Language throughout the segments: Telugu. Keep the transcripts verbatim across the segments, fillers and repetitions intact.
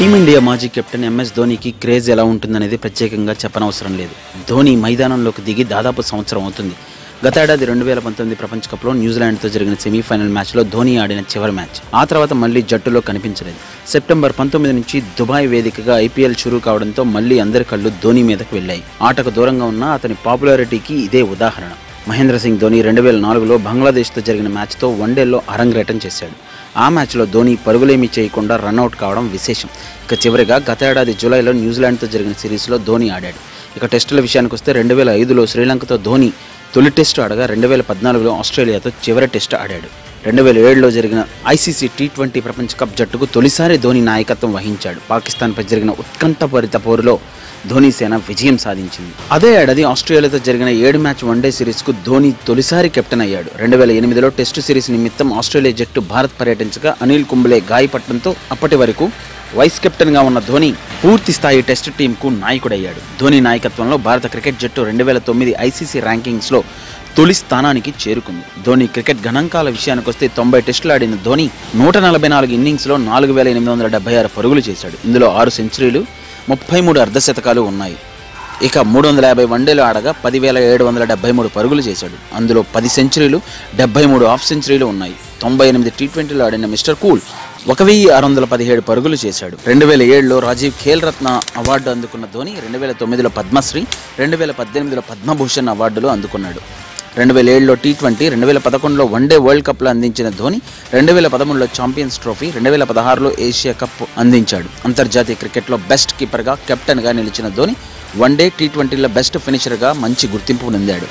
టీమిండియా మాజీ కెప్టెన్ ఎంఎస్ ధోనీకి క్రేజ్ ఎలా ఉంటుందనేది ప్రత్యేకంగా చెప్పనవసరం లేదు. ధోనీ మైదానంలోకి దిగి దాదాపు సంవత్సరం అవుతుంది. గత ఏడాది రెండు వేల పంతొమ్మిది ప్రపంచ కప్లో న్యూజిలాండ్తో జరిగిన సెమీఫైనల్ మ్యాచ్లో ధోనీ ఆడిన చివరి మ్యాచ్. ఆ తర్వాత మళ్లీ జట్టులో కనిపించలేదు. సెప్టెంబర్ పంతొమ్మిది నుంచి దుబాయ్ వేదికగా ఐపీఎల్ షురూ కావడంతో మళ్లీ అందరి కళ్ళు ధోనీ మీదకు వెళ్లాయి. ఆటకు దూరంగా ఉన్న అతని పాపులారిటీకి ఇదే ఉదాహరణ. మహేంద్ర సింగ్ ధోనీ రెండు వేల నాలుగులో బంగ్లాదేశ్తో జరిగిన మ్యాచ్తో వన్డేల్లో అరంగేటం చేశాడు. ఆ మ్యాచ్లో ధోనీ పరుగులేమీ చేయకుండా రన్అట్ కావడం విశేషం. ఇక చివరిగా గత ఏడాది జూలైలో న్యూజిలాండ్తో జరిగిన సిరీస్లో ధోనీ ఆడాడు. ఇక టెస్టుల విషయానికి వస్తే రెండు వేల ఐదులో శ్రీలంకతో ధోనీ తొలి టెస్టు ఆడగా రెండు వేల పద్నాలుగులో ఆస్ట్రేలియాతో చివరి టెస్టు ఆడాడు. రెండు వేల ఏడులో జరిగిన ఐసీసీ టీ ట్వంటీ ప్రపంచ కప్ జట్టుకు తొలిసారి ధోనీ నాయకత్వం వహించాడు. పాకిస్తాన్పై జరిగిన ఉత్కంఠభరిత పోరులో ధోనీ సేన విజయం సాధించింది. అదే ఏడాది ఆస్ట్రేలియాతో జరిగిన ఏడు మ్యాచ్ వన్డే సిరీస్కు ధోనీ తొలిసారి కెప్టెన్ అయ్యాడు. రెండు వేల ఎనిమిదిలో టెస్టు సిరీస్ నిమిత్తం ఆస్ట్రేలియా జట్టు భారత్ పర్యటించగా అనిల్ కుంబ్లే గాయపడటంతో అప్పటి వరకు వైస్ కెప్టెన్గా ఉన్న ధోనీ పూర్తి స్థాయి టెస్టు టీంకు నాయకుడయ్యాడు. ధోనీ నాయకత్వంలో భారత క్రికెట్ జట్టు రెండు వేల తొమ్మిది ఐసీసీ ర్యాంకింగ్స్లో తొలి స్థానానికి చేరుకుంది. ధోనీ క్రికెట్ గణాంకాల విషయానికి వస్తే తొంభై టెస్టులు ఆడిన ధోనీ నూట నలభై నాలుగు ఇన్నింగ్స్లో నాలుగు వేల ఎనిమిది వందల డెబ్బై ఆరు పరుగులు చేశాడు. ఇందులో ఆరు సెంచరీలు, ముప్పై మూడు అర్ధశతకాలు ఉన్నాయి. ఇక మూడు వందల యాభై వన్డేలు ఆడగా పదివేల ఏడు వందల డెబ్బై మూడు పరుగులు చేశాడు. అందులో పది సెంచరీలు, డెబ్బై మూడు హాఫ్ సెంచరీలు ఉన్నాయి. తొంభై ఎనిమిది టీ ట్వంటీలో ఆడిన మిస్టర్ కూల్ ఒక వెయ్యి ఆరు వందల పదిహేడు పరుగులు చేశాడు. రెండు వేల ఏడులో రాజీవ్ ఖేల్ రత్న అవార్డు అందుకున్న ధోనీ రెండు వేల తొమ్మిదిలో పద్మశ్రీ, రెండు వేల పద్దెనిమిదిలో పద్మభూషణ్ అవార్డులు అందుకున్నాడు. రెండు వేల ఏడులో టీ ట్వంటీ, రెండు వేల పదకొండులో వన్డే వరల్డ్ కప్లో అందించిన ధోనీ రెండు వేల పదమూడులో ఛాంపియన్స్ ట్రోఫీ, రెండు వేల పదహారులో ఏషియా కప్ అందించాడు. అంతర్జాతీయ క్రికెట్లో బెస్ట్ కీపర్గా, కెప్టెన్గా నిలిచిన ధోనీ వన్డే, టీ ట్వంటీలో బెస్ట్ ఫినిషర్గా మంచి గుర్తింపు పొందాడు.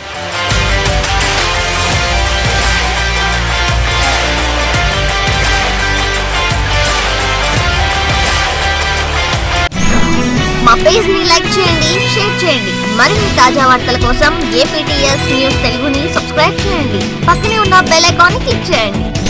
మా పేజ్ ని లైక్ చేయండి, షేర్ చేయండి. మరిన్ని తాజా వార్తల కోసం ఏపీటీఎస్ న్యూస్ తెలుగుని సబ్స్క్రైబ్ చేయండి. పక్కనే ఉన్న బెల్ ఐకాన్ ని క్లిక్ చేయండి.